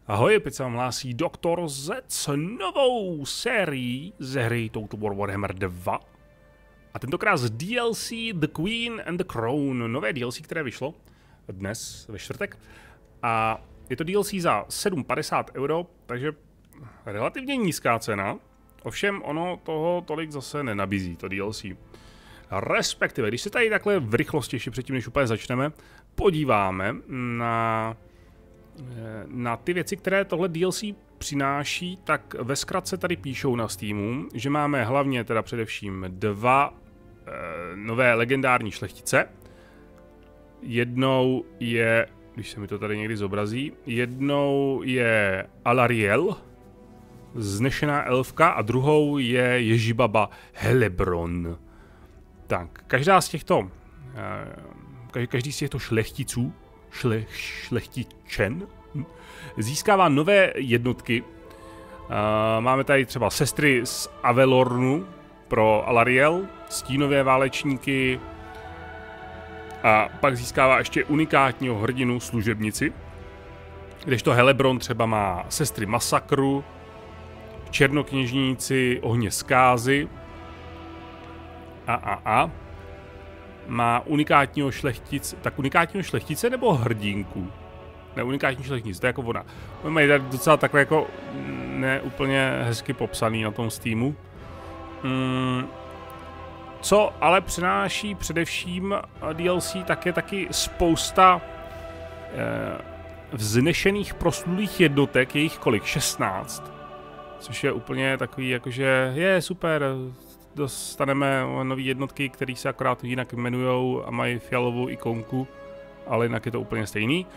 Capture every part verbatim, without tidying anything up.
Ahoj, opět se vám hlásí doktor Z s novou sérií ze hry Total War Warhammer dva. A tentokrát z D L C The Queen and the Crown, nové D L C, které vyšlo dnes ve čtvrtek. A je to D L C za sedm padesát euro, takže relativně nízká cena. Ovšem ono toho tolik zase nenabízí, to D L C. Respektive, když se tady takhle v rychlosti, ještě předtím, než úplně začneme, podíváme na... na ty věci, které tohle D L C přináší, tak ve zkratce tady píšou na Steamu, že máme hlavně teda především dva e, nové legendární šlechtice. Jednou je, když se mi to tady někdy zobrazí, jednou je Alariel, znešená elfka, a druhou je Ježibaba Helebron. Tak, každá z těchto, e, každý z těchto šlechticů Šle, šlechtičen získává nové jednotky. Uh, máme tady třeba sestry z Avelornu pro Alariel, stínové válečníky, a pak získává ještě unikátního hrdinu služebnici, kdežto Helebron třeba má sestry Masakru, černokněžníci ohně zkázy a a a má unikátního šlechtice, tak unikátního šlechtice nebo hrdinku? Ne, unikátní šlechtice, to je jako ona. On mají tady docela takhle jako ne úplně hezky popsaný na tom Steamu. Hmm. Co ale přináší především D L C, tak je taky spousta eh, vznešených proslulých jednotek, jejich kolik? šestnáct. Což je úplně takový jakože, je super, dostaneme nové jednotky, které se akorát jinak jmenujou a mají fialovou ikonku, ale jinak je to úplně stejný.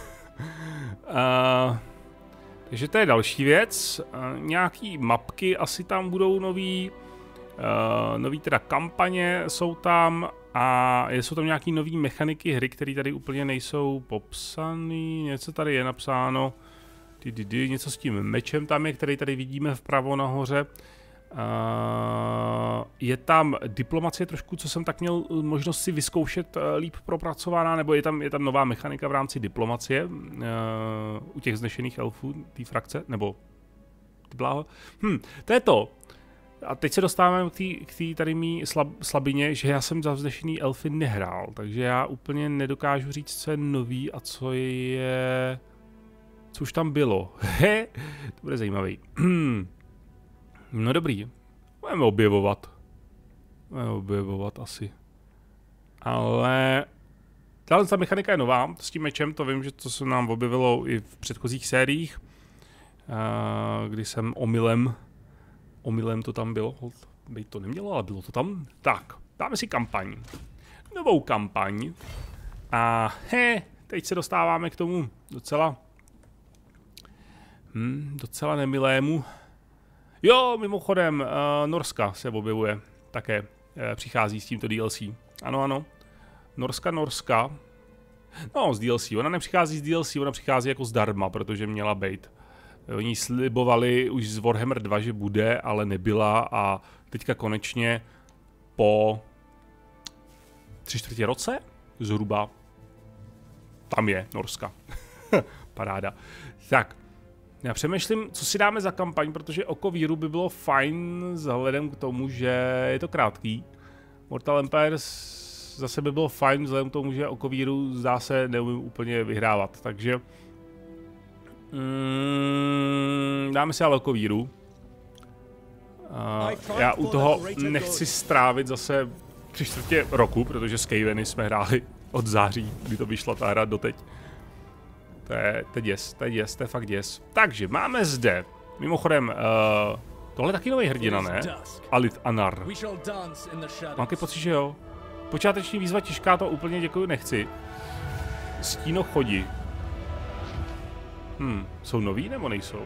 uh, takže to je další věc. Uh, nějaký mapky asi tam budou nový, uh, nový teda kampaně jsou tam a jsou tam nějaký nový mechaniky hry, které tady úplně nejsou popsaný. Něco tady je napsáno, ty, ty, ty, něco s tím mečem tam je, který tady vidíme vpravo nahoře. Uh, je tam diplomacie trošku, co jsem tak měl možnost si vyzkoušet uh, líp propracovaná, nebo je tam, je tam nová mechanika v rámci diplomacie uh, u těch znešených elfů, té frakce, nebo ty bláho. Hm, to je to. A teď se dostáváme k té tady mý slab, slabině, že já jsem za vznešený elfy nehrál, takže já úplně nedokážu říct, co je nový a co je... co už tam bylo. He, to bude zajímavý. No dobrý, budeme objevovat. Budeme objevovat asi. Ale tahle ta mechanika je nová, s tím mečem, to vím, že to se nám objevilo i v předchozích sériích, kdy jsem omylem, omylem to tam bylo, být to nemělo, ale bylo to tam. Tak, dáme si kampaň. Novou kampaň. A he, teď se dostáváme k tomu docela, hm, docela nemilému. Jo, mimochodem, uh, Norska se objevuje také, uh, přichází s tímto D L C. Ano, ano. Norska, Norska. No, z D L C. Ona nepřichází z D L C, ona přichází jako zdarma, protože měla být. Oni slibovali už z Warhammer dva, že bude, ale nebyla, a teďka konečně po tři čtvrtě roce zhruba tam je Norska. Paráda. Tak. Já přemýšlím, co si dáme za kampaň, protože Oko víru by bylo fajn vzhledem k tomu, že je to krátký. Mortal Empires zase by bylo fajn vzhledem k tomu, že Oko víru zdá se neumím úplně vyhrávat, takže mm, dáme si ale Oko víru. Uh, já u toho nechci strávit zase tři čtvrtě roku, protože Skaveny jsme hráli od září, kdy to vyšla ta hra doteď. To je, to je děs, to je děs, to je fakt děs. Takže máme zde, mimochodem, uh, tohle je taky nový hrdina, ne? Alith Anar. Mám taky pocit, že jo. Počáteční výzva těžká, to úplně děkuju nechci. Stíno chodí. Hm, jsou noví nebo nejsou?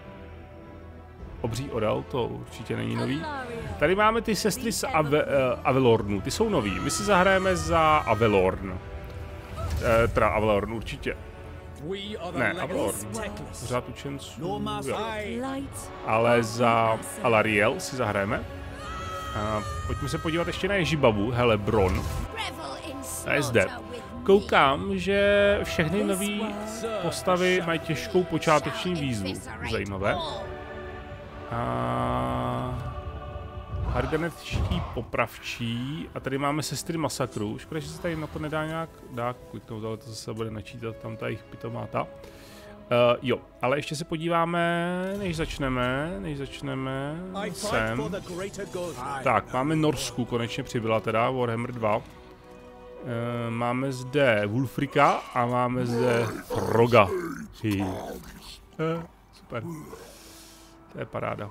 Obří orel, to určitě není nový. Tady máme ty sestry z Ave, uh, Avelornu, ty jsou noví. My si zahrajeme za Avelorn. Uh, teda Avelorn určitě. Ne, Avelorn. Řád učenců, jo. Ale za Alariel si zahrajeme. Uh, pojďme se podívat ještě na Ježibabu, Helebron. A je zde. koukám, že všechny nové postavy mají těžkou počáteční výzvu. Zajímavé. A... Harganetští popravčí. A tady máme sestry masakru. Škoda, že se tady na to nedá nějak dá kliknout, ale to zase bude načítat tam ta jejich pitomáta. Uh, jo, ale ještě se podíváme, než začneme, než začneme sem. Tak, máme Norsku, konečně přibyla teda, Warhammer dva. Uh, máme zde Wulfrika a máme zde Roga. Uh, super. To je paráda.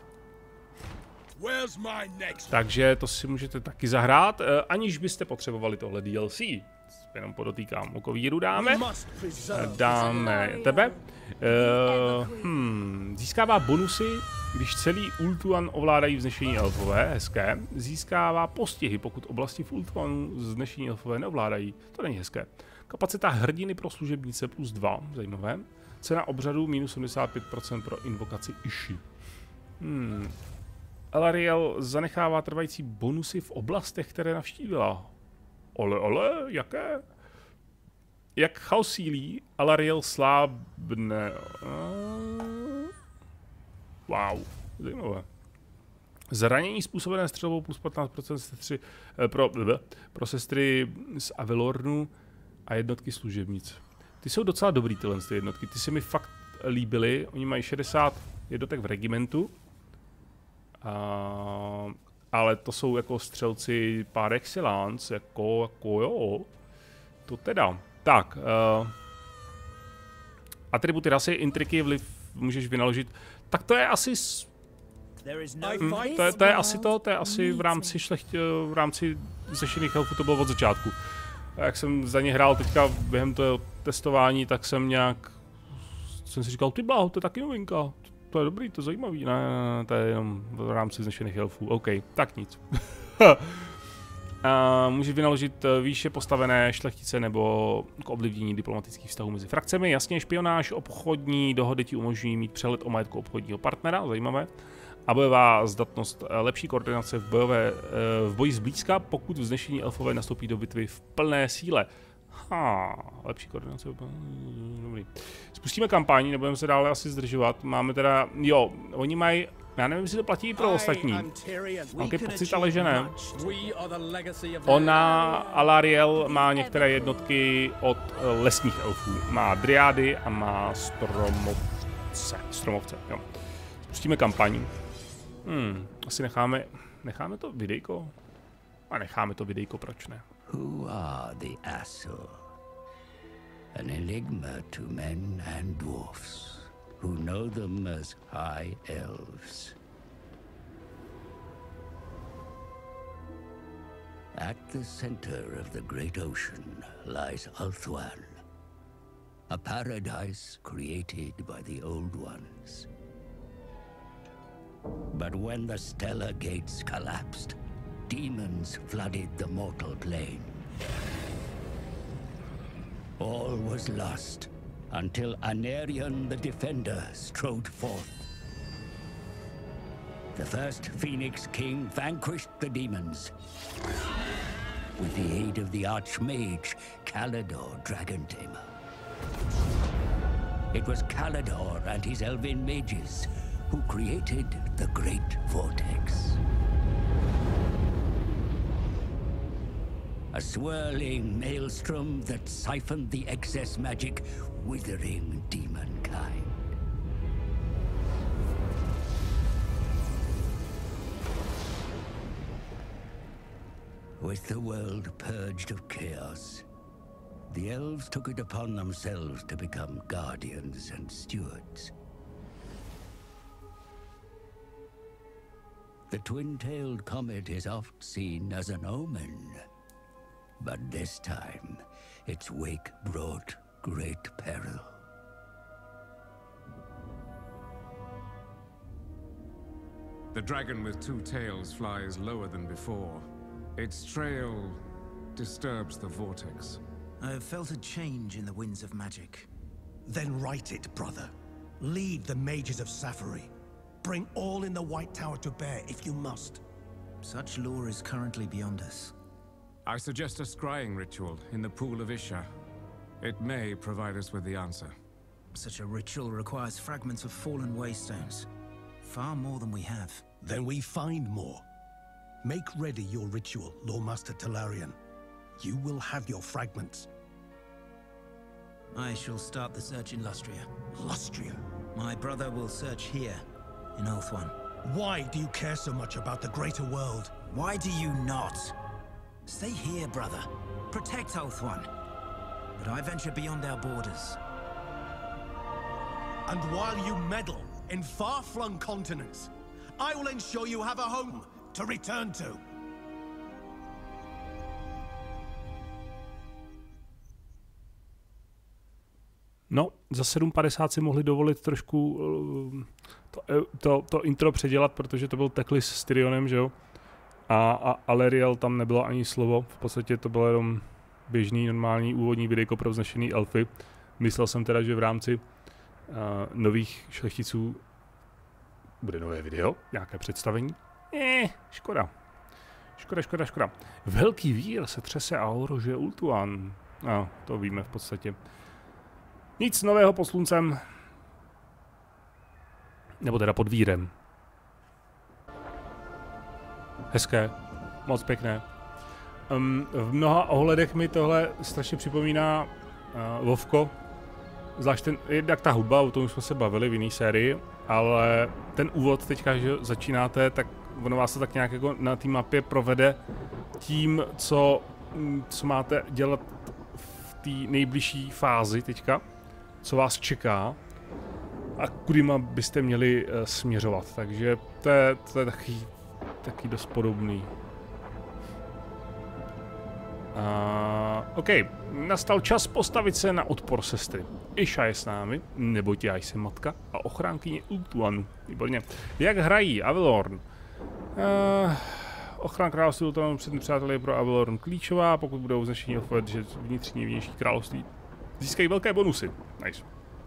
Takže to si můžete taky zahrát, aniž byste potřebovali tohle D L C. Jenom podotýkám, okovíru dáme. Dáme tebe. Uh, hmm, získává bonusy, když celý Ultuan ovládají vznešení elfové, hezké. Získává postihy, pokud oblasti v Ultuanu vznešení elfové neovládají, to není hezké. Kapacita hrdiny pro služebnice plus dva, zajímavé. Cena obřadu minus sedmdesát pět procent pro invokaci Ishi. Hmm. Elariel zanechává trvající bonusy v oblastech, které navštívila. Ole, ole, jaké? Jak chaos sílí, Elariel slábne. Wow, zajímavé. Zranění způsobené střelbou plus patnáct procent sestry, pro, pro sestry z Avelornu a jednotky služebnic. Ty jsou docela dobrý tyhle ty jednotky, ty se mi fakt líbily. Oni mají šedesát jednotek v regimentu. Uh, ale to jsou jako střelci par excellence, jako, jako jo, to teda. Tak, uh, atributy rasy, intriky, vliv můžeš vynaložit, tak to je asi, hm, to, je, to je asi to, to je asi v rámci šlechtě, v rámci zešených elfů to bylo od začátku. A jak jsem za ně hrál teďka během toho testování, tak jsem nějak, jsem si říkal, ty bláho, to je taky novinka. To je dobrý, to je zajímavý, ne, ne, ne, to je jenom v rámci vznešených elfů, OK, tak nic. A můžeš vynaložit výše postavené šlechtice nebo k ovlivnění diplomatických vztahů mezi frakcemi, jasně, špionáž, obchodní dohody ti umožňují mít přehled o majetku obchodního partnera, zajímavé. A bojová zdatnost, lepší koordinace v, bojové, v boji zblízka, pokud vznešení elfové nastoupí do bitvy v plné síle. Ha, lepší koordinace, dobrý. Spustíme kampaň, nebudeme se dále asi zdržovat. Máme teda, jo, oni mají, já nevím, jestli to platí i pro ostatní. Mám pocit, ale že ne. Ona, Alariel, má některé jednotky od lesních elfů. Má dryády a má stromovce. Stromovce, jo. Spustíme kampaň. Hmm, asi necháme, necháme to videjko? A necháme to videjko, proč ne? Who are the Asur? An enigma to men and dwarfs, who know them as High Elves. At the center of the great ocean lies Ulthuan, a paradise created by the Old Ones. But when the stellar gates collapsed, demons flooded the mortal plane. All was lost until Anarion the Defender strode forth. The first Phoenix King vanquished the demons with the aid of the Archmage Calador Dragontamer. It was Calador and his elven mages who created the Great Vortex. A swirling maelstrom that siphoned the excess magic, withering demonkind. With the world purged of chaos, the elves took it upon themselves to become guardians and stewards. The twin-tailed comet is oft seen as an omen. But this time, its wake brought great peril. The dragon with two tails flies lower than before. Its trail disturbs the vortex. I have felt a change in the winds of magic. Then write it, brother. Lead the mages of Safari. Bring all in the White Tower to bear if you must. Such lore is currently beyond us. I suggest a scrying ritual in the Pool of Isha. It may provide us with the answer. Such a ritual requires fragments of fallen waystones. Far more than we have. Then we find more. Make ready your ritual, Lawmaster Talarian. You will have your fragments. I shall start the search in Lustria. Lustria? My brother will search here, in Ulthuan. Why do you care so much about the greater world? Why do you not? Stay here, brother. Protect Ulthuan. But I venture beyond our borders. And while you meddle in far-flung continents, I will ensure you have a home to return to. No, za sedm padesát si mohli dovolit trošku to, to, to intro předělat, protože to byl Teklis s Tyrionem, že jo? A, a Aleriel tam nebylo ani slovo, v podstatě to bylo jenom běžný, normální úvodní videjko pro vznešený elfy. Myslel jsem teda, že v rámci uh, nových šlechticů bude nové video, nějaké představení. Eh, škoda. Škoda, škoda, škoda. Velký vír se třese a ohrožuje Ulthuan. No, to víme v podstatě. Nic nového pod sluncem. Nebo teda pod vírem. Hezké. Moc pěkné. Um, v mnoha ohledech mi tohle strašně připomíná uh, Vovko. Zvlášť ten, jednak ta hudba, o tom už jsme se bavili v jiné sérii, ale ten úvod teďka, že začínáte, tak ono vás to tak nějak jako na té mapě provede tím, co, co máte dělat v té nejbližší fázi teďka, co vás čeká a kudima byste měli uh, směřovat. Takže to je, to je taky, taky dost podobný. Uh, OK, nastal čas postavit se na odpor sestry. Isha je s námi, neboť já jsem matka a ochránkyně Ulthuanu. Výborně. Jak hrají Avelorn? Uh, Ochrana království Ulthuanu před nepřáteli je pro Avelorn klíčová, pokud budou vznešení elfové, že vnitřní vnější království získají velké bonusy. Nice.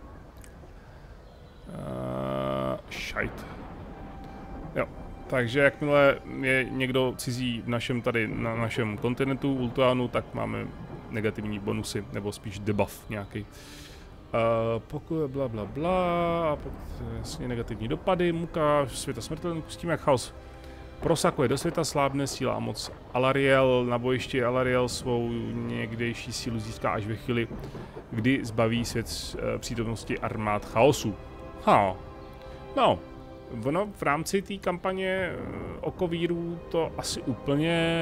Uh, šajt. Jo. Takže jakmile je někdo cizí v našem tady na našem kontinentu Ulthuanu, tak máme negativní bonusy, nebo spíš debuff nějaký. Uh, pokud bla bla bla, a pokud jasně negativní dopady, muka, světa smrtelný, pustíme jak chaos prosakuje do světa, slábne síla a moc Alariel, na bojišti Alariel svou někdejší sílu získá až ve chvíli, kdy zbaví svět uh, přítomnosti armád chaosu. Ha, no. Ono v rámci té kampaně Oko víru to asi úplně...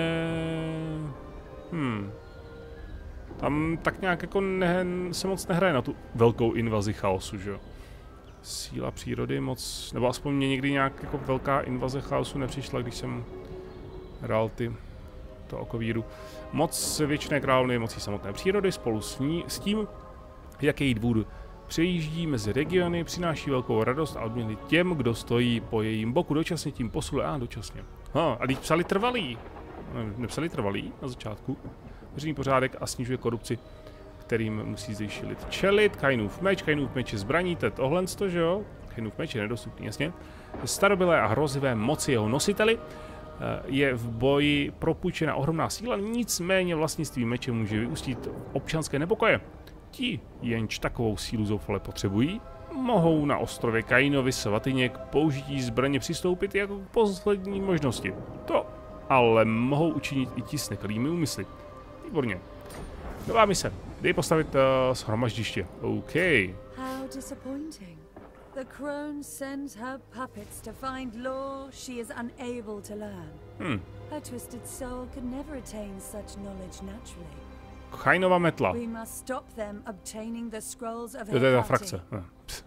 Hmm. Tam tak nějak jako ne, se moc nehraje na tu velkou invazi chaosu, že jo. Síla přírody moc... Nebo aspoň mě někdy nějak jako velká invaze chaosu nepřišla, když jsem hrál ty... to Oko víru. Moc věčné královny mocí samotné přírody spolu s, ní, s tím, jak její dvůr přejíždí mezi regiony, přináší velkou radost a odměny těm, kdo stojí po jejím boku. Dočasně tím posiluje, a dočasně. Ha, a když psali trvalý. Ne, nepsali trvalý na začátku. Veřejný pořádek a snižuje korupci, kterým musí zejšilit čelit. Kainův meč, Kainův meč je zbraní, to je tohle, že jo? Kainův meč je nedostupný, jasně. Starobylé a hrozivé moci jeho nositeli je v boji propůjčena ohromná síla, nicméně vlastnictví meče může vyústit občanské nepokoje. Ti, jenž takovou sílu zoufale potřebují, mohou na ostrově Kainovi svatyně k použití zbraně přistoupit jako k poslední možnosti. To ale mohou učinit i ti s nekalými úmysly. Výborně. Nová mise. Dej postavit uh, shromaždiště. OK. How disappointing. The crone sends her puppets to find lore she is unable to learn. Hmm. Her twisted soul could never attain such knowledge naturally. Kainova metla. We must stop them obtaining the scrolls of To je ta frakce. Uh,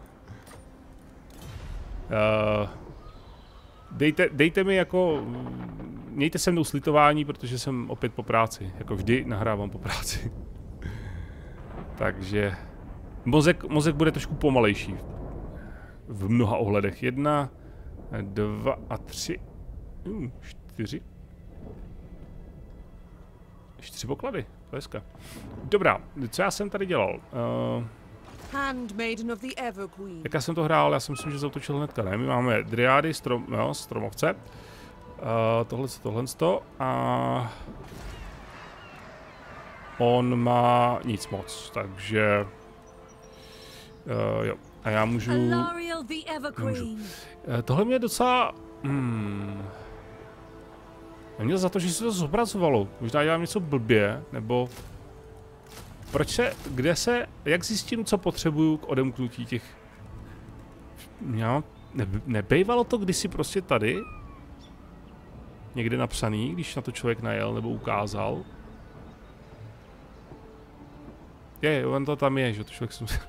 dejte, dejte mi jako... Mějte se mnou slitování, protože jsem opět po práci. Jako vždy nahrávám po práci. Takže... Mozek, mozek bude trošku pomalejší. V mnoha ohledech. Jedna, dva a tři... Uh, čtyři. Čtyři poklady. Hezka. Dobrá, co já jsem tady dělal? Uh, Handmaiden of the Everqueen. Jak já jsem to hrál, já si myslím, že zautočil hnedka, ne? My máme dryády, strom, jo, stromovce. Uh, tohle, tohle, to a... On má nic moc, takže... Uh, jo, a já můžu... můžu. Uh, tohle mě docela... Hmm... Já měl za to, že se to zobrazovalo. Možná dělám něco blbě, nebo... Proč se... Kde se... Jak zjistím, co potřebuju k odemknutí těch... Já... Ne, nebejvalo to kdysi prostě tady? Někde napsaný, když na to člověk najel nebo ukázal? Je, on to tam je, že to člověk si musel...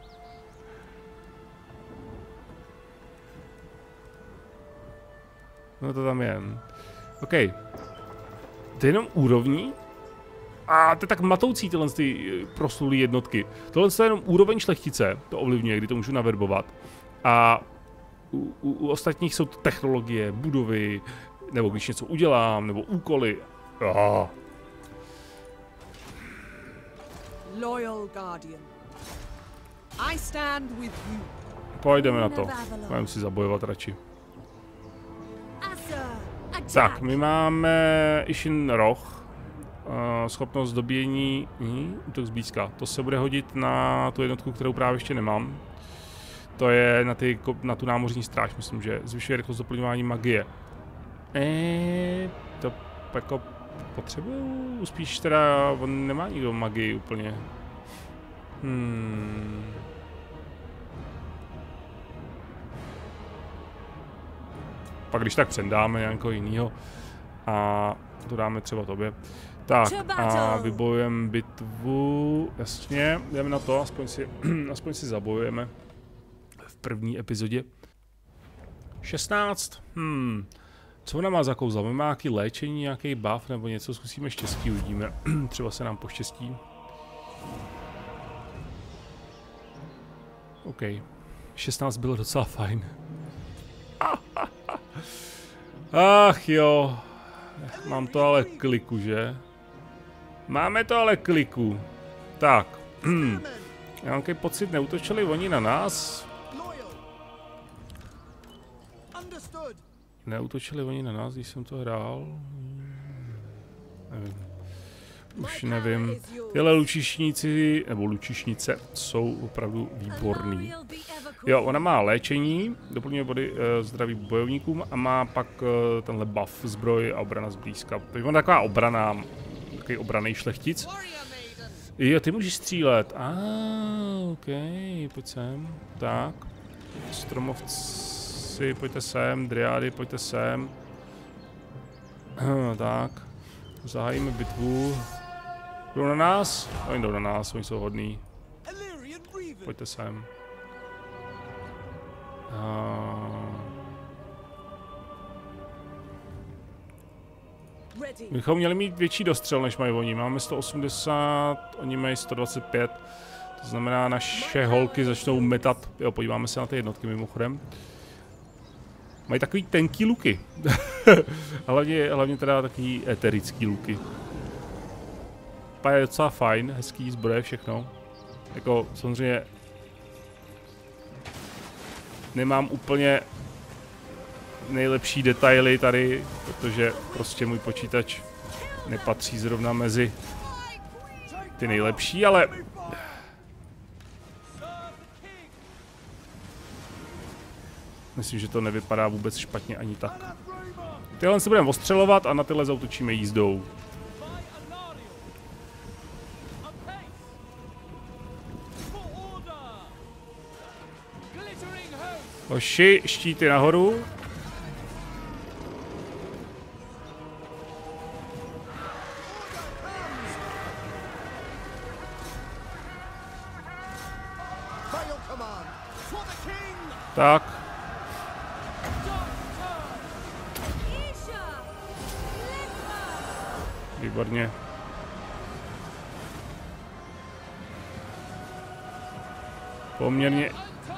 No to tam je. OK. To je jenom úrovní? A to je tak matoucí tyhle ty proslulý jednotky. Tohle je jenom úroveň šlechtice, to ovlivňuje, kdy to můžu naverbovat. A u, u, u ostatních jsou to technologie, budovy, nebo když něco udělám, nebo úkoly. Oh. Loyal Guardian. I stand with you. Pojdeme na to. Budeme si zabojovat radši. Tak, my máme Ishin Roh. Uh, schopnost dobíjení hm, útok zblízka. To se bude hodit na tu jednotku, kterou právě ještě nemám. To je na, ty, na tu námořní stráž, myslím, že zvyšuje rychlost doplňování magie. Eee, to jako potřebuju, spíš teda, on nemá nikdo magii úplně. Hmm. Pak když tak předáme nějakého jiného a to dáme třeba tobě. Tak a vybojujeme bitvu, jasně, jdeme na to, aspoň si, aspoň si zabojujeme v první epizodě. šestnáct, hmm, co ona má za kouzla? Má nějaký léčení, nějaký buff nebo něco, zkusíme štěstí, uvidíme, třeba se nám poštěstí. OK, šestnáct bylo docela fajn. Ach jo, mám to ale kliku, že? Máme to ale kliku. Tak, já mám takový pocit, neútočili oni na nás? Neútočili oni na nás, když jsem to hrál? Nevím. Už nevím. Tyhle lučišníci, nebo lučišnice, jsou opravdu výborný. Jo, ona má léčení, doplňuje body e, zdraví bojovníkům a má pak e, tenhle buff zbroj a obrana zblízka. Takže ona taková obrana, takový obranej šlechtic. Jo, ty můžeš střílet. A, ah, OK, pojď sem. Tak. Stromovci, pojďte sem. Dryády, pojďte sem. Tak. Zahájíme bitvu. Jdou na nás? Oni jdou na nás, oni jsou hodní. Pojďte sem. Uh... Bychom měli mít větší dostřel, než mají oni. Máme sto osmdesát, oni mají sto dvacet pět. To znamená, naše holky začnou metat. Jo, podíváme se na ty jednotky mimochodem. Mají takový tenký luky. hlavně, hlavně teda takový eterický luky. Je docela fajn, hezký zbroje, všechno. Jako samozřejmě nemám úplně nejlepší detaily tady, protože prostě můj počítač nepatří zrovna mezi ty nejlepší, ale myslím, že to nevypadá vůbec špatně ani tak. Tyhle se budeme ostřelovat a na tyhle zautočíme jízdou. Hoši, štíty nahoru. Tak. Výborně. Poměrně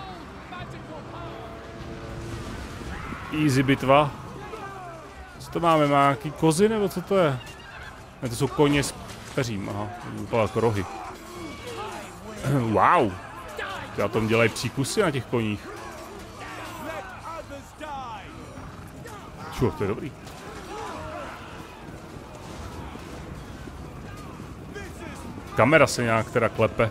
easy bitva. Co to máme? Má nějaký kozy nebo co to je? Ne, to jsou koně s peřím. Aha, vypadá jako rohy. Wow. Já tom dělají příkusy na těch koních. Čo, to je dobrý. Kamera se nějak teda klepe.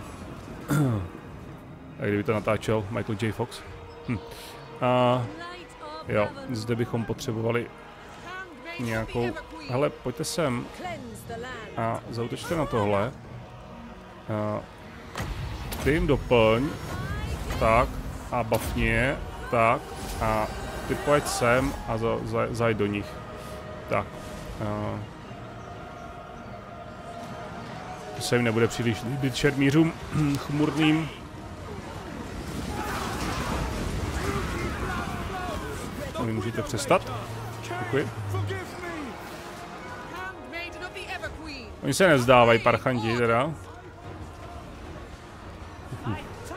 A kdyby to natáčel Michael J. Fox. Hm. A jo, zde bychom potřebovali nějakou... Hele, pojďte sem a zaútočte na tohle. A ty jim doplň. Tak. A buffni je. Tak. A ty pojď sem a za, za, zajď do nich. Tak. A to se jim nebude příliš líbit šermířům chmurným. A vy můžete přestat. Děkuji. Oni se nevzdávají, parchanti, teda. Uh.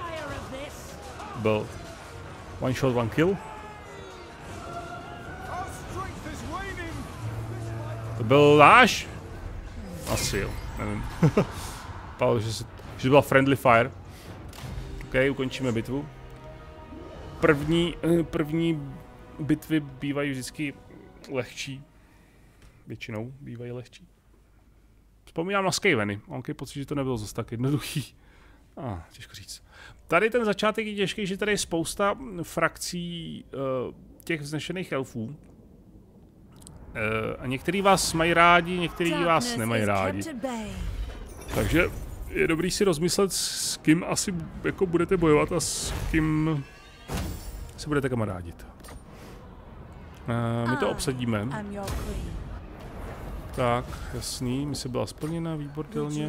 Byl one shot, one kill. To byl náš? Asi jo, nevím. Pál, že, se, že to byla friendly fire. OK, ukončíme bitvu. První, první bitvy bývají vždycky lehčí. Většinou bývají lehčí. Vzpomínám na Skaveny. Mám takový pocit, že to nebylo zase tak jednoduchý. Ah, těžko říct. Tady ten začátek je těžký, že tady je spousta frakcí uh, těch vznešených elfů. Uh, a některý vás mají rádi, některý vás nemají rádi. Takže je dobrý si rozmyslet, s kým asi jako budete bojovat a s kým se budete kamarádit. Uh, my to obsadíme. Tak, jasný, mise byla splněna, výborně.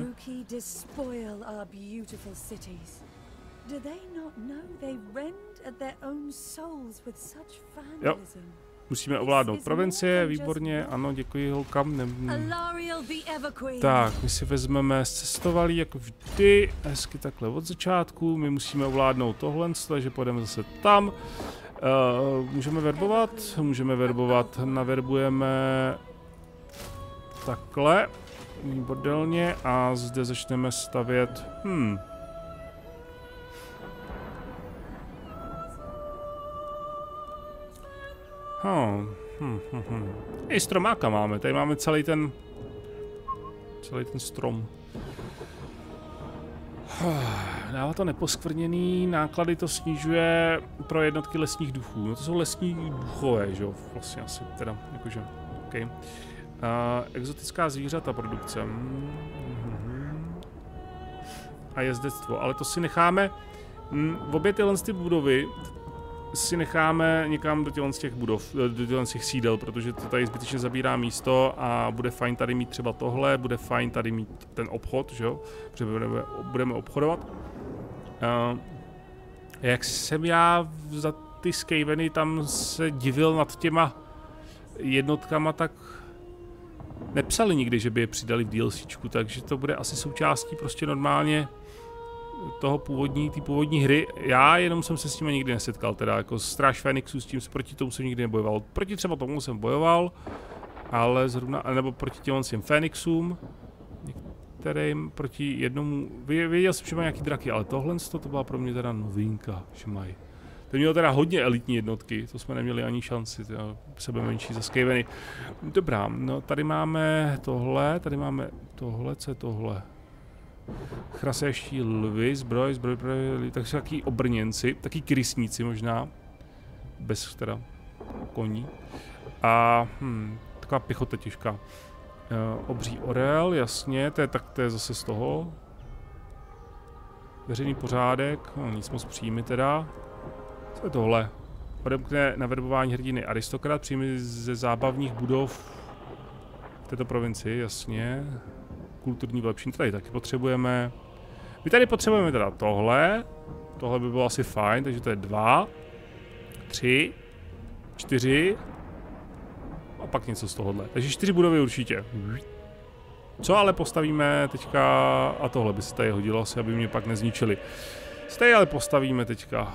Jo, musíme ovládnout provincie, výborně, ano, děkuji holkám. Ne, ne. Tak, my si vezmeme zcestovalý, jako vždy, hezky takhle od začátku, my musíme ovládnout tohle, takže půjdeme zase tam. Uh, můžeme verbovat, můžeme verbovat, naverbujeme takhle, výborně, a zde začneme stavět, hmm. Hmm, hm, hm, hm. I stromáka máme, tady máme celý ten, celý ten strom. Dává to neposkvrněný, náklady to snižuje pro jednotky lesních duchů. No to jsou lesní duchové, že jo, vlastně asi, teda, jakože, okej. Okay. Uh, exotická zvířata produkce. Mm-hmm. A jezdectvo, ale to si necháme, mm, v obě tyhle ty budovy si necháme někam do těchto těch budov, do těchto těch sídel, protože to tady zbytečně zabírá místo a bude fajn tady mít třeba tohle, bude fajn tady mít ten obchod, že jo, protože budeme, budeme obchodovat. Uh, jak jsem já za ty Skaveny tam se divil nad těma jednotkama, tak nepsali nikdy, že by je přidali v DLCčku, takže to bude asi součástí prostě normálně toho původní, ty původní hry. Já jenom jsem se s tím nikdy nesetkal, teda jako Stráž Fénixů, s tím proti tomu jsem nikdy nebojoval. Proti třeba tomu jsem bojoval, ale zrovna, nebo proti těm těm Fénixům, některým, proti jednomu, věděl jsem, že mají nějaký draky, ale tohle to byla pro mě teda novinka, že mají. To mělo teda hodně elitní jednotky, to jsme neměli ani šanci, sebe menší za Skaveny. Dobrá, no tady máme tohle, tady máme tohle, co je tohle? Chrasejští lvy, zbroj, zbroj, zbroj, takže taky obrněnci, taky krysníci možná, bez teda koní. A hm, taková pěchota těžká. Uh, obří orel, jasně, to je, tak to je zase z toho. Veřejný pořádek, no, nic moc příjmy teda. Co je tohle? Odemkne na verbování hrdiny aristokrat, příjmy ze zábavních budov v této provincii, jasně. Kulturní vylepšení, tady taky potřebujeme. My tady potřebujeme teda tohle. Tohle by bylo asi fajn, takže to je dva, tři, čtyři a pak něco z tohohle. Takže čtyři budovy určitě. Co ale postavíme teďka, a tohle by se tady hodilo asi, aby mě pak nezničili. Co tady ale postavíme teďka?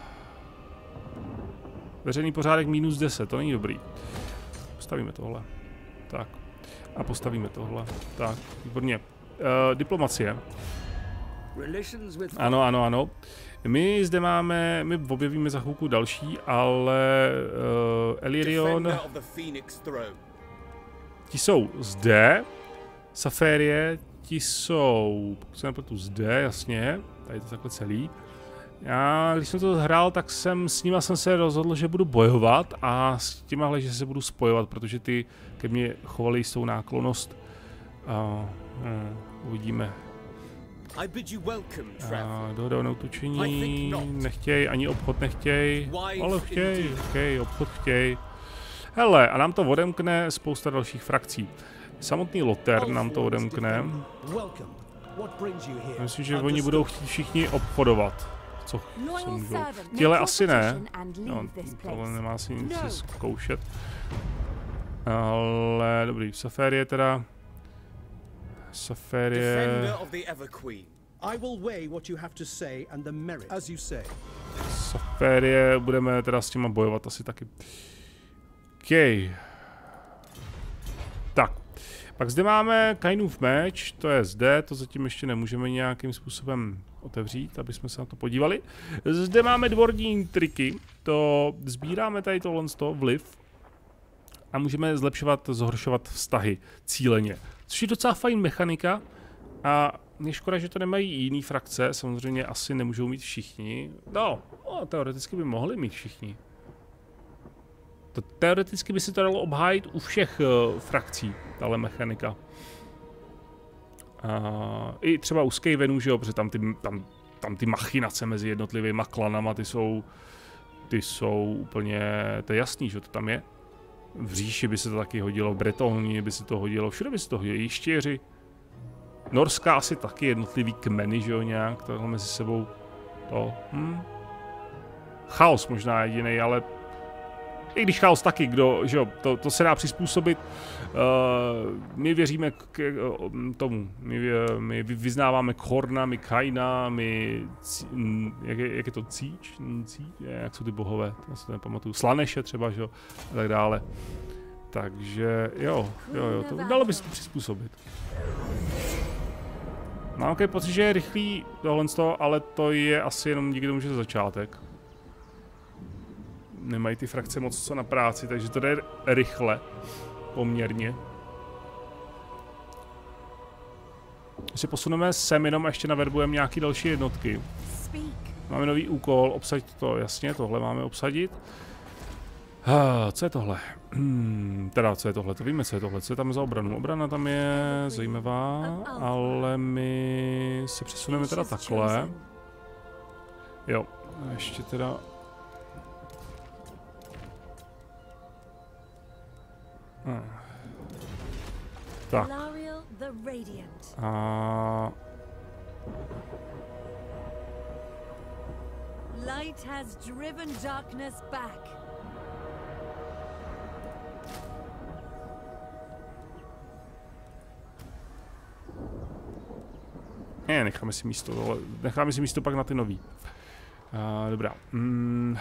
Veřejný pořádek minus deset, to není dobrý. Postavíme tohle. Tak. A postavíme tohle. Tak, výborně. Uh, diplomacie. Ano, ano, ano. My zde máme, my objevíme za chvilku další, ale uh, Elirion. Ti jsou zde. Saférie, ti jsou, pokud se nepletu zde, jasně, tady to takhle celý. Já, když jsem to hrál, tak jsem s nima jsem se rozhodl, že budu bojovat a s těmahle, že se budu spojovat, protože ty ke mně chovali jistou náklonnost. A, hm, uvidíme. A dohoda o neutočení nechtěj, ani obchod nechtěj, ale chtěj, chtěj, obchod chtěj. Hele, a nám to odemkne spousta dalších frakcí. Samotný Lothar nám to odemkne. Myslím, že oni budou chtít všichni obchodovat. Co, co můžou. Těle asi ne. No, tohle nemá si nic zkoušet. Ale dobrý, Safarie teda. Safarie. Safarie budeme teda s těma bojovat asi taky. OK. Tak. Pak zde máme Kainův meč, to je zde, to zatím ještě nemůžeme nějakým způsobem otevřít, aby jsme se na to podívali. Zde máme dvorní triky, to sbíráme tady tohle z toho vliv a můžeme zlepšovat, zhoršovat vztahy cíleně. Což je docela fajn mechanika a je škoda, že to nemají jiný frakce, samozřejmě asi nemůžou mít všichni. No, no teoreticky by mohli mít všichni. To teoreticky by si to dalo obhájit u všech uh, frakcí, tahle mechanika. Uh, I třeba u Skavenu, že jo, protože tam ty, tam, tam ty machinace mezi jednotlivými klanama, ty jsou, ty jsou úplně, to je jasný, že to tam je. V Říši by se to taky hodilo, v Bretonii by se to hodilo, všude by se to hodilo, i Štěři. Norská asi taky jednotlivý kmeny, že jo, nějak, tohle mezi sebou, to, hm. Chaos možná jedinej, ale i když chaos taky, kdo, že jo, to, to se dá přizpůsobit. Uh, my věříme k, k tomu, my, my vyznáváme Khorna, my Kaina, my, jak je, jak je to, Cíč? Cíč? Jak jsou ty bohové, to se to nepamatuju, Slaneše třeba, že jo, a tak dále. Takže jo, jo, jo, to dalo by se to přizpůsobit. Mám takový pocit, že je rychlý tohle z toho, ale to je asi jenom díky tomu, že to začátek. Nemají ty frakce moc co na práci, takže to jde rychle, poměrně. Když se posuneme sem jenom a ještě naverbujeme nějaké další jednotky. Máme nový úkol, obsadit to, jasně, tohle máme obsadit. Ah, co je tohle? Hmm, teda, co je tohle? To víme, co je tohle. Co je tam za obranu? Obrana tam je zajímavá, ale my se přesuneme teda takhle. Jo, a ještě teda... Hmm. Tak. A... Light has driven darkness back. Ne, necháme si místo, ale necháme si místo pak na ty nový. Uh, dobrá. Mm.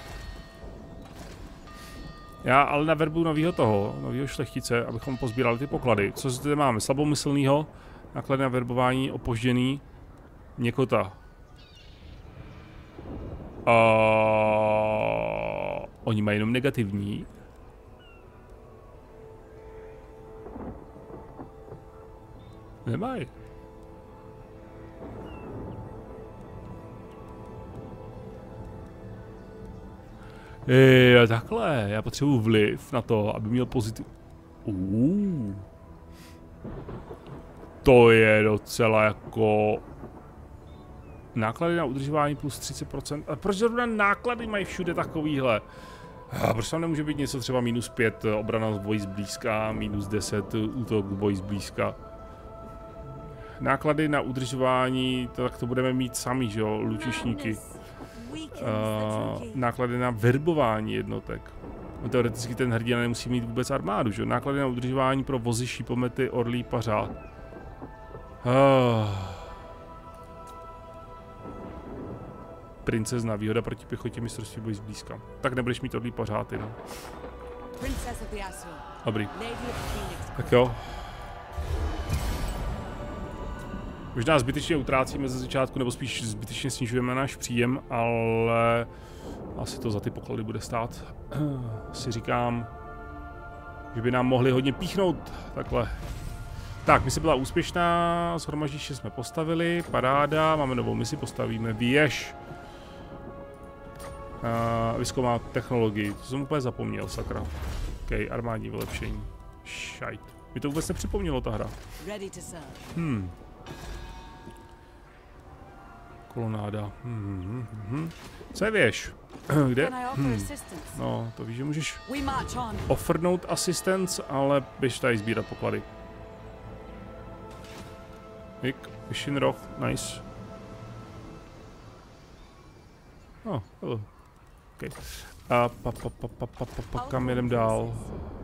Já ale naverbuju novýho toho, novýho šlechtice, abychom pozbírali ty poklady. Co zde máme? Slabomyslnýho, náklady na verbování, opožděný, Měkota. Uh, oni mají jenom negativní. Nemají. Je, takhle, já potřebuji vliv na to, aby měl pozitiv... Uh. To je docela jako... Náklady na udržování plus třicet procent. A proč zrovna náklady mají všude takovýhle? A proč tam nemůže být něco třeba minus pět obrana z boji zblízka, minus deset útok z boji zblízka? Náklady na udržování, to, tak to budeme mít sami, že jo, lučišníky. Uh, náklady na verbování jednotek. Teoreticky ten hrdina nemusí mít vůbec armádu, že? Náklady na udržování pro vozy, šípomety, orlí, pařád. Uh. Princezna, výhoda proti pěchotě, mistrovství boji zblízka. Tak nebudeš mít orlí pařáty, no. Dobrý. Tak jo. Možná zbytečně utrácíme ze začátku, nebo spíš zbytečně snižujeme náš příjem, ale asi to za ty poklady bude stát. Si říkám, že by nám mohli hodně píchnout takhle Tak, misi byla úspěšná, shromaždiště jsme postavili, paráda, máme novou misi, postavíme věž. Uh, Vyzkoumá technologii, to jsem úplně zapomněl, sakra. OK, armádní vylepšení. Šajt. Mi to vůbec nepřipomnělo ta hra. Hmm. Kolonáda. Hmm, hmm, hmm. Co je věž? Kde? Hmm. No, to víš, že můžeš offernout assistance, ale běž tady sbírat poklady. Hik, Fishing Rock, nice. Oh, hello. Okay. A pa, pa, pa, pa, pa, pa, pa, kam jedem dál?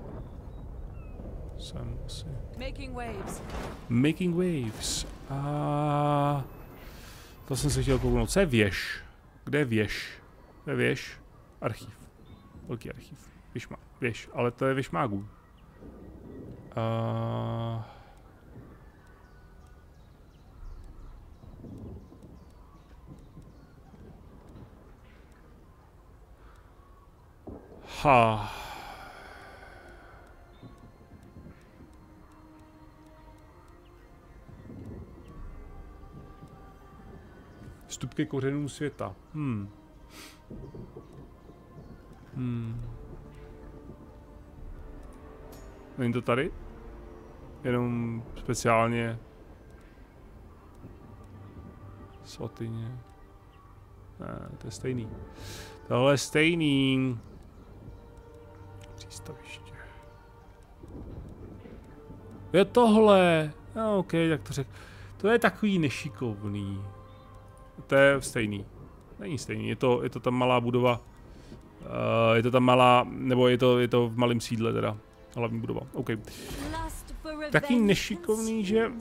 Sem asi. Making waves. Making waves. A to jsem se chtěl kouknout. Co je věž? Kde je věž? To je věž. Archív. Velký archív. Věž má. Věž. Ale to je věž mágů. A ha. Vstup ke kořenům světa. Hmm. Hmm. Není to tady? Jenom speciálně svatyně. Ne, to je stejný. Tohle je stejný. Přístaviště. Je tohle. No, OK, tak to řek. To je takový nešikovný. To je stejný. Není stejný. Je to, je to tam malá budova. Uh, je to tam malá, nebo je to, je to v malém sídle teda. Hlavní budova. OK. Taky nešikovný, že...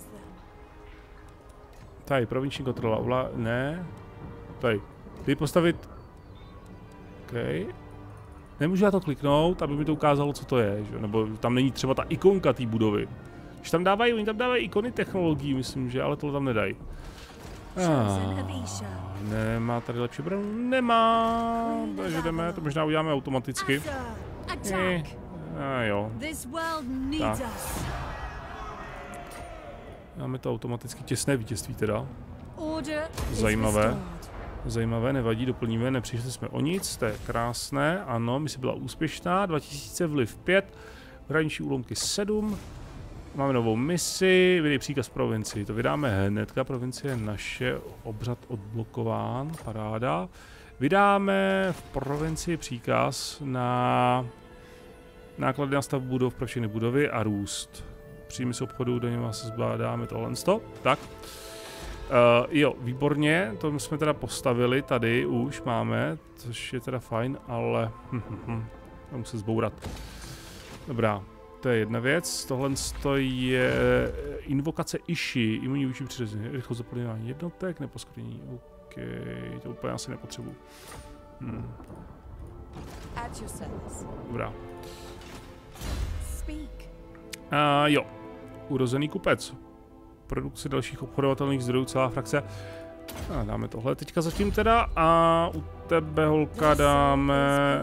Tady, provinční kontrola. Ovlá... Ne. Tady. Ty postavit... OK. Nemůžu já to kliknout, aby mi to ukázalo, co to je, že? Nebo tam není třeba ta ikonka té budovy. Když tam dávají, oni tam dávají ikony technologií, myslím, že, ale tohle tam nedají. Ah, nemá tady lepší branu? Nemá. Takže jdeme, to možná uděláme automaticky. Eh, a jo. Tak. Máme to automaticky těsné vítězství teda. Zajímavé. Zajímavé, nevadí, doplníme, nepřišli jsme o nic, to je krásné, ano, mise byla úspěšná, dva tisíce vliv pět, hraniční úlomky sedm, máme novou misi, vydej příkaz provincii, to vydáme hnedka, provincie je naše, obřad odblokován, paráda. Vydáme v provincii příkaz na náklady na stav budov pro všechny budovy a růst. Příjmy z obchodu, do něma se zvládáme tohle, tak. Uh, jo, výborně, to jsme teda postavili tady, už máme, což je teda fajn, ale hm, hm, hm, mám se zbourat. Dobrá, to je jedna věc, tohle je invokace Ishi, imunní vůči přirozeně, rychlost zaplňování jednotek, neposkvrnění, OK, to úplně asi nepotřebuji. Hmm. Dobrá. Uh, jo, urozený kupec. Produkce dalších obchodovatelných zdrojů, celá frakce. A dáme tohle teďka zatím teda a u tebe, holka, dáme...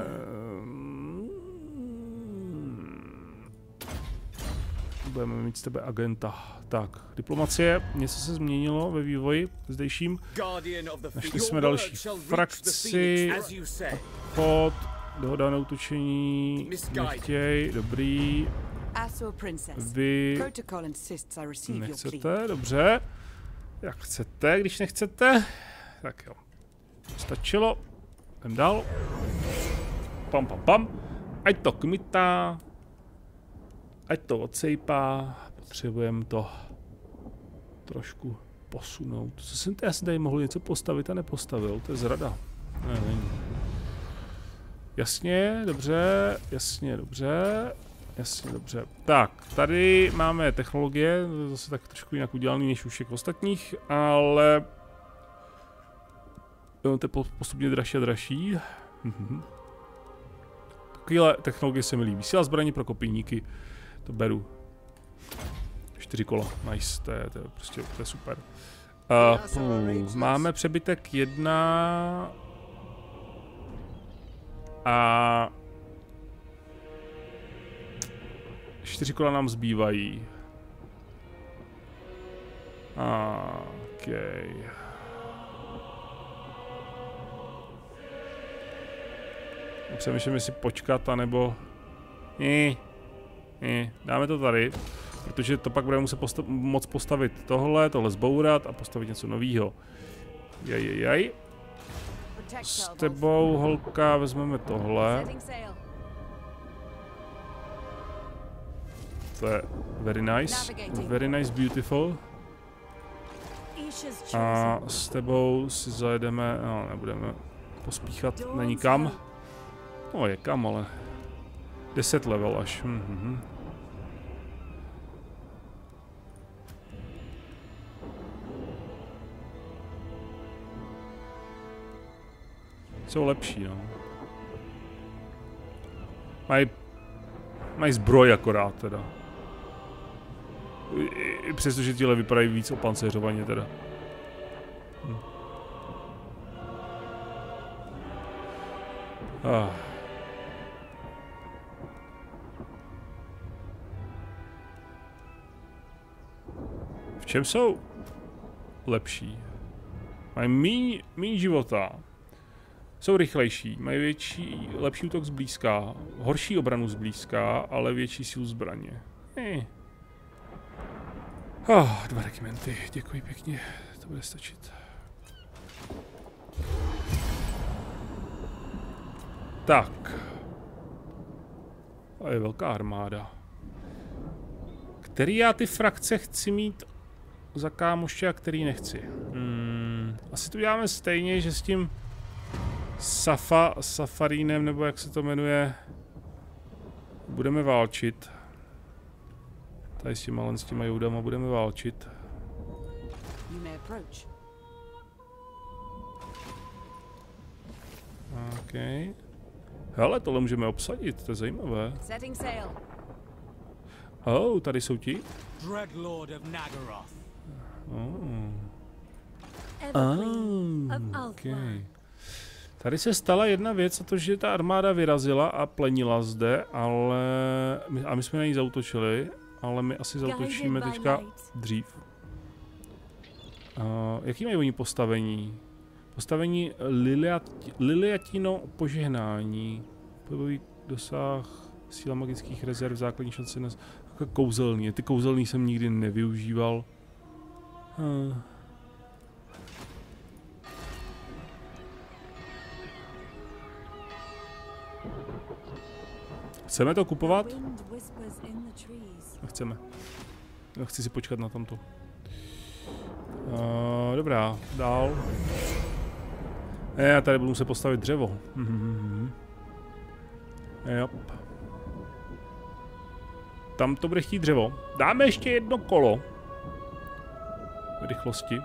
Budeme mít z tebe agenta. Tak, diplomacie, něco se změnilo ve vývoji zdejším. Našli jsme další frakci, obchod, dohoda na útočení, nechtěj, dobrý. Vy nechcete, dobře. Jak chcete, když nechcete. Tak jo. Stačilo. Jdem dál. Pam, pam, pam. Ať to kmitá. Ať to odsejpá. Potřebujeme to trošku posunout. Co jsem tady, já jsem tady mohl něco postavit a nepostavil. To je zrada. Ne, není. Jasně, dobře. Jasně, dobře. Jasně, dobře. Tak, tady máme technologie, zase tak trošku jinak udělaný než u všech ostatních, ale to je postupně dražší a dražší. Takovéhle technologie se mi líbí. Síla zbraní pro kopijníky, to beru. Čtyři kola, nice, to je, to je prostě to je super. Uh, máme přebytek jedna a čtyři kola nám zbývají. Okay. Přemýšlím, jestli počkat, anebo... Ne, ne, dáme to tady, protože to pak budeme muset postav moc postavit tohle, tohle zbourat a postavit něco novýho. Jaj, jaj, jaj. S tebou, holka, vezmeme tohle. To je very nice, very nice, beautiful. A s tebou si zajedeme, no nebudeme pospíchat na nikam. No je kam, ale deset level až. Mm-hmm. Jsou lepší, no. Mají mají zbroj akorát teda. I, i přestože tyhle vypadají víc opancéřovaně teda. Hm. Ah. V čem jsou lepší? Mají míň, míň života. Jsou rychlejší, mají větší, lepší útok zblízka, horší obranu zblízka, ale větší sílu zbraně. Eh. Oh, dva regimenty, děkuji pěkně, to bude stačit. Tak. To je velká armáda. Který já ty frakce chci mít za kámoště a který nechci? Hmm, asi to děláme stejně, že s tím Safa, Safarínem, nebo jak se to jmenuje, budeme válčit. Tady s těma, s těma joudama budeme válčit. OK. Hele, tohle můžeme obsadit, to je zajímavé. Oh, tady jsou ti. Oh. Oh, okay. Tady se stala jedna věc, a to, že ta armáda vyrazila a plenila zde, ale my, a my jsme na ní zaútočili, ale my asi zaútočíme teďka dřív. Uh, jaký mají oni postavení? Postavení Liliat, Liliatino požehnání. Pohybový dosah, síla magických rezerv, základní šance na kouzelný. Ty kouzelný jsem nikdy nevyužíval. Uh. Chceme to kupovat? Chceme. Já chci si počkat na tamto. Uh, dobrá, dál. Ne, já tady budu muset postavit dřevo. Mm-hmm. Jop. Tam to bude chtít dřevo. Dáme ještě jedno kolo. Rychlosti.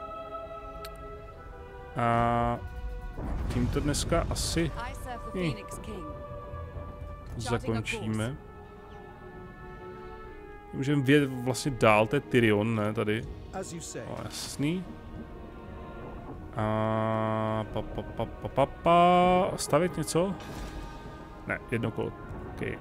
A tím to dneska asi hm. zakončíme. Můžeme vědět vlastně dál, to je Tyrion, ne, tady. O, jasný. A pa, pa, pa, pa, pa, pa. Stavit něco? Ne, jedno kolo. Okay.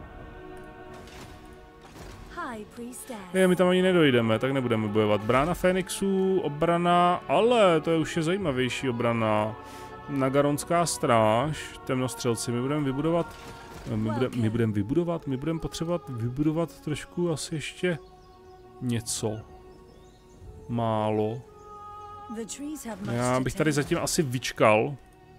Je, my tam ani nedojdeme, tak nebudeme bojovat. Brána Fénixů, obrana, ale to je už je zajímavější obrana. Nagaronská stráž, temnostřelci, my budeme vybudovat, my budeme my budem vybudovat, my budeme potřebovat vybudovat trošku asi ještě něco. Málo. Já bych tady zatím asi vyčkal.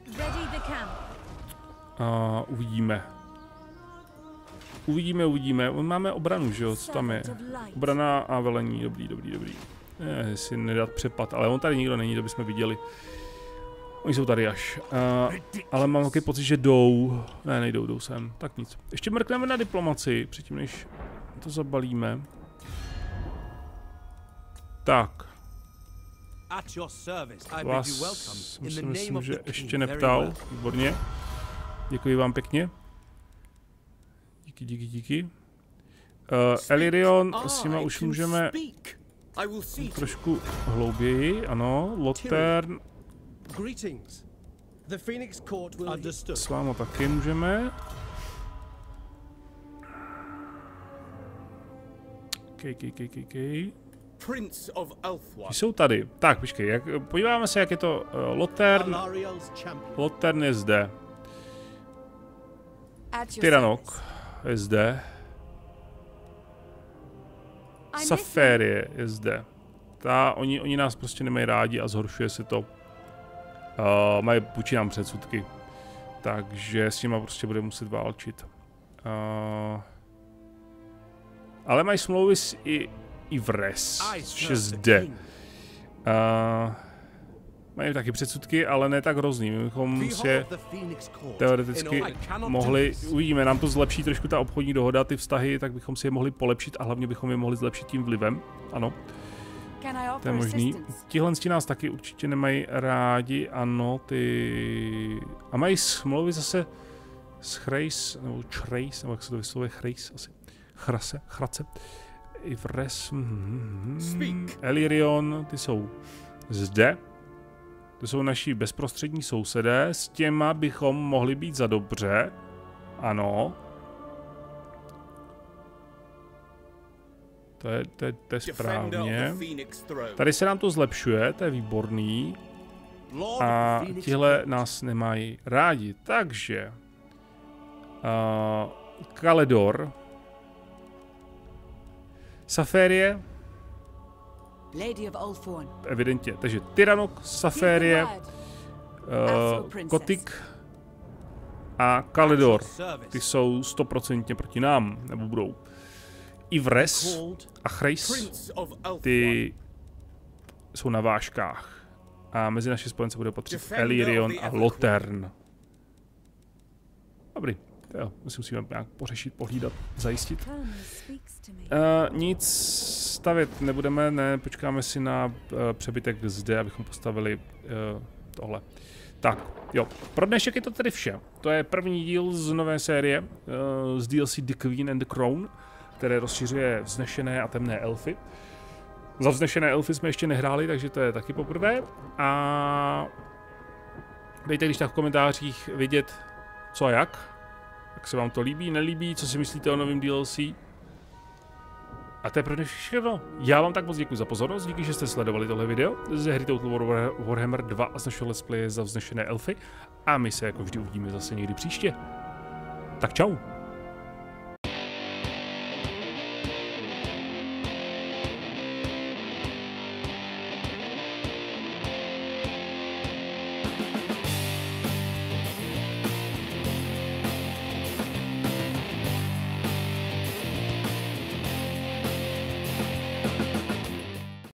A uvidíme. Uvidíme, uvidíme. Máme obranu, že jo? Co tam je? Obrana a velení. Dobrý, dobrý, dobrý. Ne, si nedat přepad, ale on tady nikdo není, to bychom viděli. Oni jsou tady až. Uh, ale mám takový pocit, že jdou. Ne, nejdou, jdou sem. Tak nic. Ještě mrkneme na diplomaci, předtím než to zabalíme. Tak. Vás myslím, myslím, že ještě neptal. Výborně. Děkuji vám pěkně. Díky, díky, díky. Uh, Elirion, s nima už můžeme trošku hlouběji, ano. Lotern. S váma taky můžeme. Kej, kej, kej, kej, kej. Prince of Elfwine. Jsou tady. Tak, počkej, jak, podíváme se, jak je to uh, Lotern. Lotern je zde. Tyranok je zde. Safarie je zde. Ta, oni, oni nás prostě nemají rádi a zhoršuje se to. Uh, mají vůči nám předsudky. Takže s nima prostě bude muset válčit. Uh, ale mají smlouvy s i, i Vres, což je zde. Uh, mají taky předsudky, ale ne tak hrozný. My bychom si teoreticky mohli, uvidíme, nám to zlepší trošku ta obchodní dohoda, ty vztahy, tak bychom si je mohli polepšit a hlavně bychom je mohli zlepšit tím vlivem. Ano. To je možný. Tihle nás taky určitě nemají rádi, ano, ty... A mají smlouvy zase s Chrejs, nebo Črejs, nebo jak se to vyslovuje, Chrejs asi. Chrase, Chrace. Ivres, mm, Elirion, ty jsou zde. To jsou naši bezprostřední sousedé, s těma bychom mohli být za dobře. Ano. To je, to je, to je správně. Tady se nám to zlepšuje, to je výborný. A tihle nás nemají rádi, takže... Uh, Kaledor. Safarie. Evidentně, takže Tyranok, Safarie, uh, Kotik a Kaledor. Ty jsou stoprocentně proti nám, nebo budou. Ivres a Chrejs, ty jsou na vážkách. A mezi naše spojence bude patřit Elirion a Lotern. Dobrý, jo, my si musíme nějak pořešit, pohlídat, zajistit. Uh, nic stavět nebudeme, ne, počkáme si na uh, přebytek zde, abychom postavili uh, tohle. Tak, jo, pro dnešek je to tedy vše. To je první díl z nové série, uh, z D L C The Queen and the Crown, které rozšiřuje vznešené a temné elfy. Za vznešené elfy jsme ještě nehráli, takže to je taky poprvé. A dejte když tak v komentářích vidět, co a jak. Jak se vám to líbí, nelíbí, co si myslíte o novém D L C. A to je pro dnešek všechno. Já vám tak moc děkuji za pozornost, díky, že jste sledovali tohle video ze hry Total War Warhammer dva a z našeho let's playe za vznešené elfy. A my se jako vždy uvidíme zase někdy příště. Tak čau.